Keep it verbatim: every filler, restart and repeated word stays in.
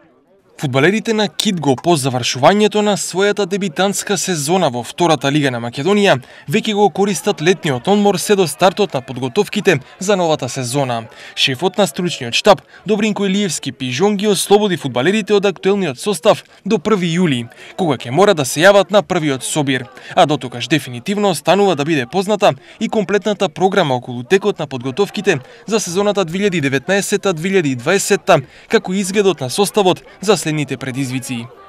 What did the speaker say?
Фудбалерите на Кидго по завршувањето на својата дебитантска сезона во втората лига на Македонија веќе го користат летниот одмор се до стартот на подготовките за новата сезона. Шефот на стручниот штаб Добринко Илиевски Пижон ги ослободи фудбалерите од актуелниот состав до први јули, кога ќе мора да се јават на првиот собир, а дотогаш дефинитивно останува да биде позната и комплетната програма околу текот на подготовките за сезоната две илјади и деветнаесетта две илјади и дваесетта, како и изгледот на составот за следните предизвици.